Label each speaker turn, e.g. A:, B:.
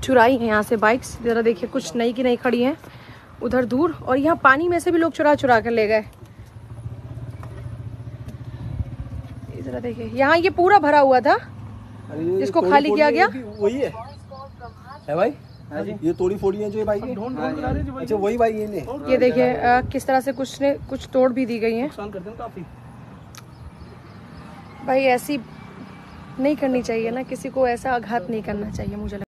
A: चुराई हैं यहाँ से बाइक्स। ज़रा देखिए, कुछ नई की नई खड़ी हैं उधर दूर, और यहाँ पानी में से भी लोग चुरा चुरा कर ले गए। ज़रा देखिए, यहाँ ये पूरा भरा हुआ था जिसको खाली किया गया।
B: वही है भाई? हाँ जी, ये तोड़ी फोड़ी है जो बाइक है। अच्छा वही बाइक है।
A: ये देखिए किस तरह से कुछ तोड़ भी दी गई हैं।
B: नुकसान करते हैं काफी।
A: भाई ऐसी नहीं करनी चाहिए ना, किसी को ऐसा आघात नहीं करना चाहिए मुझे लगता है।